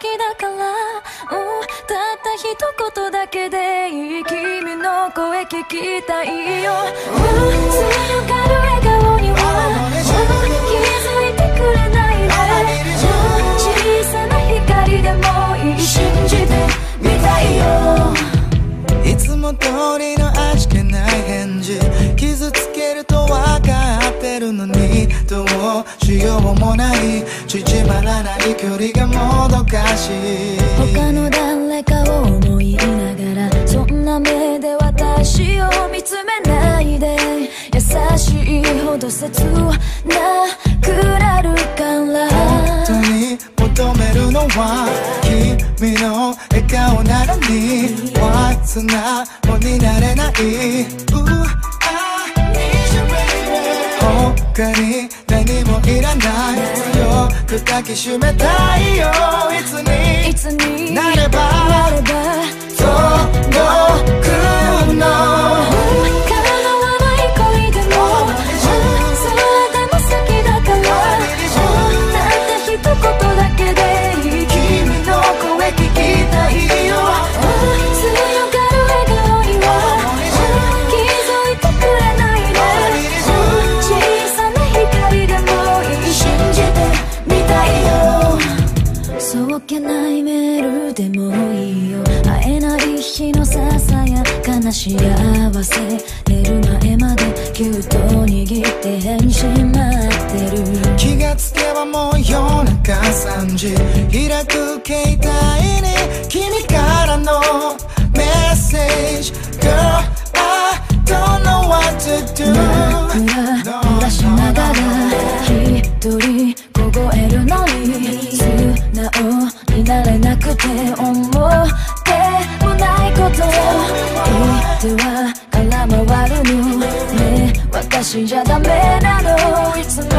だから、たった一言だけでいい君の声聞きたいよ。強がる笑顔には気づいてくれないで、小さな光でもいい信じてみたいよ。 いつも通りの味気ない返事、傷つけると分かってるのにどうしようもない、縮まらない距離がもどかしい。 他の誰かを思いながらそんな目で私を見つめないで、優しいほど切なくなるから。 本当に求めるのは君の笑顔なのに Why 素直になれない。他に何もいらない、強く抱きしめたいよ。いつになれば届くの。叶わない恋でもそれでも好きだから、たった一言だけでいい君の声聞きたいよ。強がる笑顔には気づいてくれないで、小さな光でもいい信じてみたいよ。そっけないメールでもいいよ、会えない日のささやかな幸せ、寝る前までぎゅっと握って返信待ってる。 気がつけばもう夜中3時、開く携帯に君からのメッセージ Girl, I don't know what to do。 濡らしながら一人凍えるのに素直になれなくて、思ってもないこと言っては空回るのね、私じゃダメなの。いつも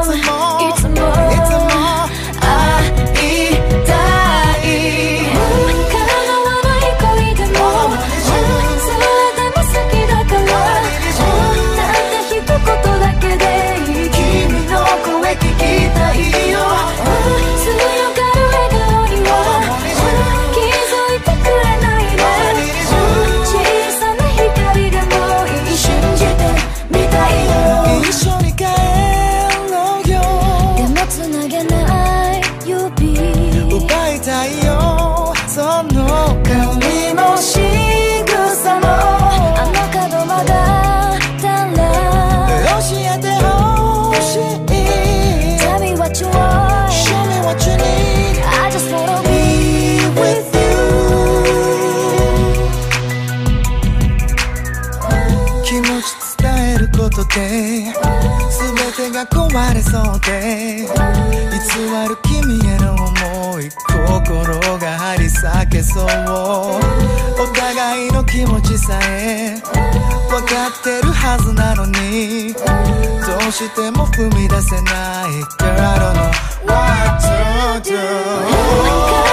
会いたい。叶わない恋でもそれでも好きだから、たった一言だけでいい君の声聞きたいよ。強がる笑顔には気づいてくれないで、小さな光でもいい信じてみたいよ。 一緒に帰ろうよ。 でもつなげない指奪いたいよ、その香りも仕草も。 あの角曲がったら教えてほしい。 Tell me what you want, Show me what you need. I just wanna be with you。 気持ち伝えることで全てが壊れそうで、偽る君への思い、心が張り裂けそう。お互いの気持ちさえ分かってるはずなのに、どうしても踏み出せない。 Girl, I don't know what to do。